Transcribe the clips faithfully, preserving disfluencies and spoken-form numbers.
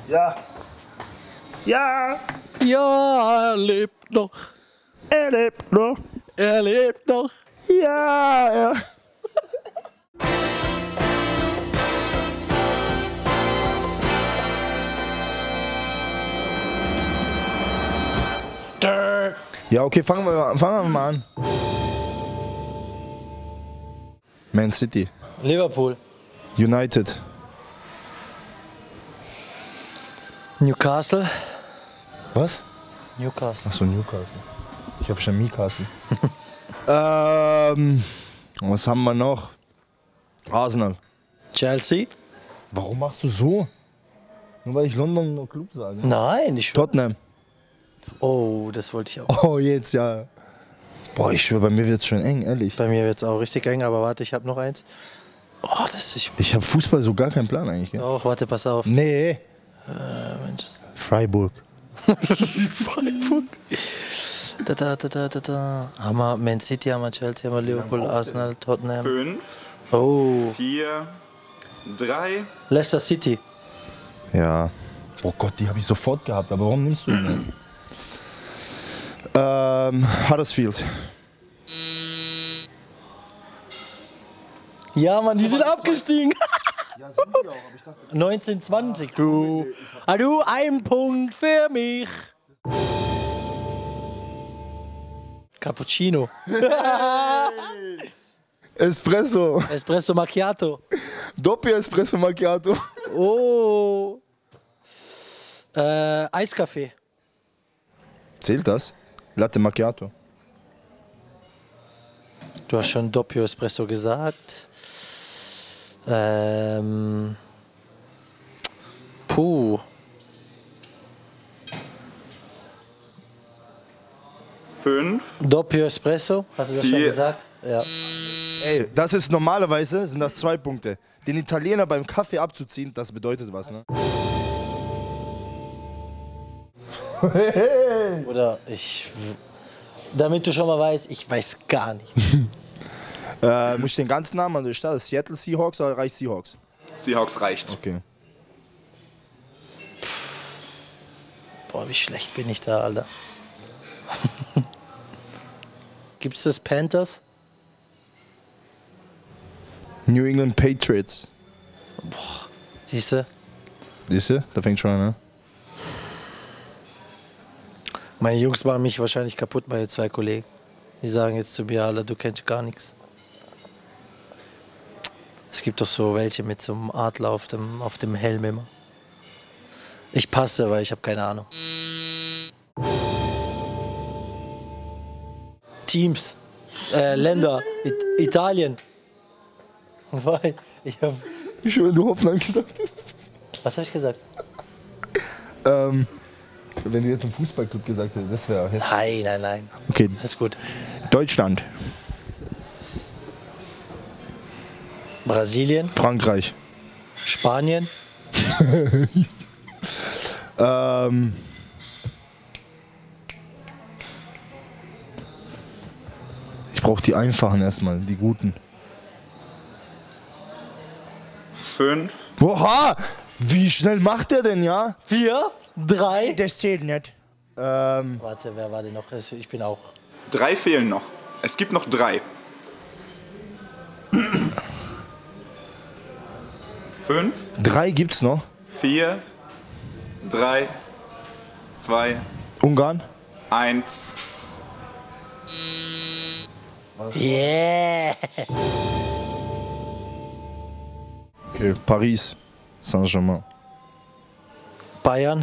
Ja. Ja. Ja, er lebt noch. Er lebt noch. Er lebt noch. Ja, er. Ja, okay, fangen wir, fangen wir mal an. Man City. Liverpool. United. Newcastle. Was? Newcastle. Achso, Newcastle. Ich habe schon Newcastle. ähm, was haben wir noch? Arsenal. Chelsea. Warum machst du so? Nur weil ich London noch Club sage. Nein, ich. Tottenham. Oh, das wollte ich auch. Oh, jetzt ja. Boah, ich schwöre, bei mir wird es schon eng, ehrlich. Bei mir wird es auch richtig eng, aber warte, ich habe noch eins. Oh, das ist. Ich habe Fußball so gar keinen Plan eigentlich. Gell? Doch, warte, pass auf. Nee. Äh, Mensch. Freiburg. Freiburg. Da, da, da, da, da, da. Haben wir Man City, haben wir Chelsea, haben wir Liverpool, Arsenal, Tottenham. Fünf, Oh. vier, drei. Leicester City. Ja. Oh Gott, die habe ich sofort gehabt, aber warum nimmst du ihn? ähm, Huddersfield. Ja, Mann, die sind abgestiegen. Ja, sind die auch, aber ich dachte... neunzehn zwanzig, du. Ah, du, ein Punkt für mich. Cappuccino. Espresso. Espresso Macchiato. Doppio Espresso Macchiato. Oh. Äh, Eiskaffee. Zählt das? Latte Macchiato. Du hast schon Doppio Espresso gesagt. Ähm. Puh. Fünf, Doppio Espresso, hast du das schon Vier. gesagt? Ja. Ey, das ist normalerweise, sind das zwei Punkte. Den Italiener beim Kaffee abzuziehen, das bedeutet was, ne? Oder ich. Damit du schon mal weißt, ich weiß gar nicht. äh, muss ich den ganzen Namen an der Stadt? Seattle Seahawks oder reicht Seahawks? Seahawks reicht. Okay. Boah, wie schlecht bin ich da, Alter. Gibt's das Panthers? New England Patriots. Siehste? Siehst du? Da fängt schon an, ne? Meine Jungs machen mich wahrscheinlich kaputt, meine zwei Kollegen. Die sagen jetzt zu mir, Alter, du kennst gar nichts. Es gibt doch so welche mit so einem Adler auf dem, auf dem Helm immer. Ich passe, weil ich habe keine Ahnung. Teams, äh, Länder, It Italien. Weil ich hab, Ich schwöre, du Hoffnung gesagt hast. was habe ich gesagt? Ähm, wenn du jetzt einen Fußballclub gesagt hättest, das wäre heftig. Nein, nein, nein. Okay, Alles gut. Deutschland, Brasilien, Frankreich, Spanien, ähm, ich brauche die einfachen erstmal, die guten. Fünf, Oha! Wie schnell macht der denn, ja? vier, drei. Das zählt nicht. Ähm, Warte, wer war denn noch? Ich bin auch. drei fehlen noch. Es gibt noch drei. Fünf, drei gibt's noch. vier, drei, zwei, Ungarn, eins. Yeah! okay, Paris, Saint-Germain. Bayern,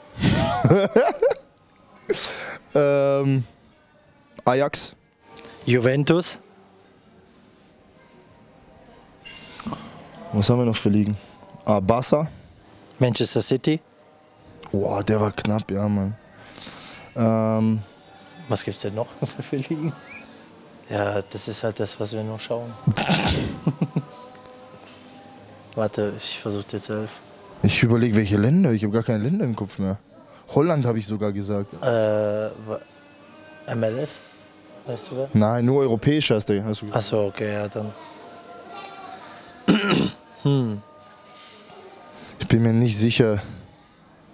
Ähm, Ajax, Juventus, was haben wir noch für Ligen? Ah, Barca. Manchester City. Boah, der war knapp, ja, Mann. Ähm, Was gibt's denn noch für Ligen? Ja, das ist halt das, was wir nur schauen. Warte, ich versuche dir zu helfen. ich überlege, welche Länder. Ich habe gar keine Länder im Kopf mehr. Holland habe ich sogar gesagt. Äh, M L S? Weißt du wer? Nein, nur europäisch hast du, hast du gesagt. Achso, okay, ja, dann. Ich bin mir nicht sicher.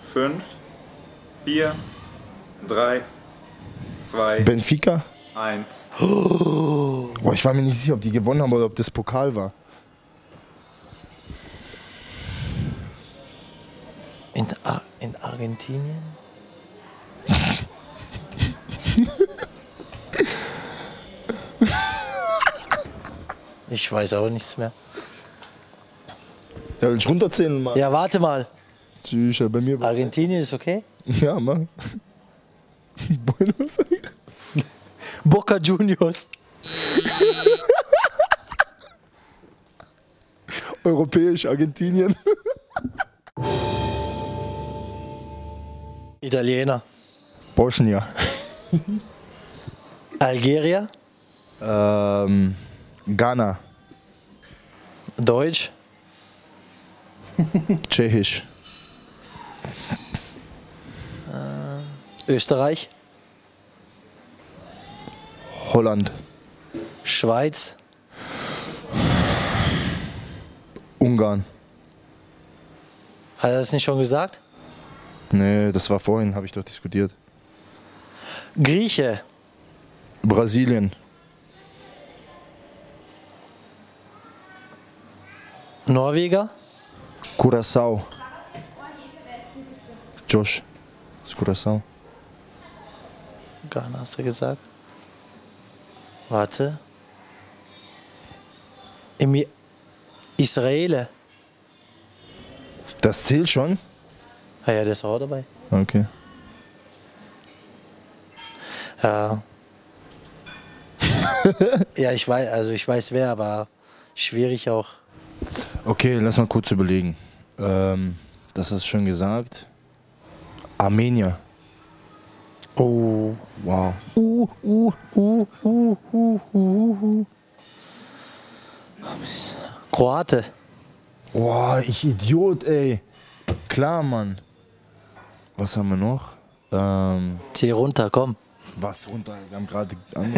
fünf, vier, drei, zwei, Benfica? eins. Boah, ich war mir nicht sicher, ob die gewonnen haben oder ob das Pokal war. In, Ar in Argentinien? Ich weiß auch nichts mehr. Ja, will ich runterzählen, Mann? Ja, warte mal. Sicher, bei mir. Argentinien ist okay? Ja, Mann. Buenos Aires. Boca Juniors. Europäisch, Argentinien. Italiener. Bosnien. Algerier. Ähm, Ghana. Deutsch. Tschechisch. Österreich. Holland. Schweiz. Ungarn. Hat er das nicht schon gesagt? Nee, das war vorhin, habe ich doch diskutiert. Grieche. Brasilien. Norweger. Curaçao. Josh. Das ist Curaçao. Ghana hast du gesagt. Warte. Im Israel. Das zählt schon? Ah ja, der ist auch dabei. Okay. Ja. Ja, ich weiß, also ich weiß wer, aber schwierig auch. Okay, lass mal kurz überlegen. Ähm, das hast du schon gesagt. Armenier. Oh. Wow. Uh, uh, uh, uh, uh, uh, uh. Kroate. Boah, ich Idiot, ey. Klar, Mann. Was haben wir noch? Ähm, Zieh runter, komm. was runter? Wir haben gerade.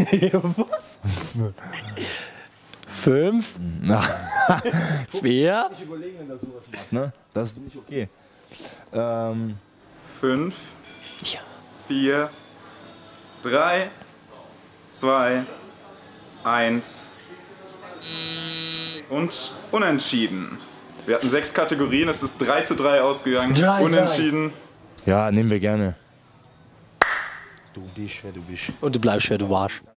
Fünf, Na, vier, ich überlegen, wenn das sowas macht, ne? Das ist nicht okay. Ähm, fünf, ja. vier, drei, zwei, eins und unentschieden. Wir hatten sechs Kategorien, es ist drei zu drei ausgegangen. Drei, Unentschieden. ja, nehmen wir gerne. Du bist, wer du bist. Und du bleibst, wer du warst.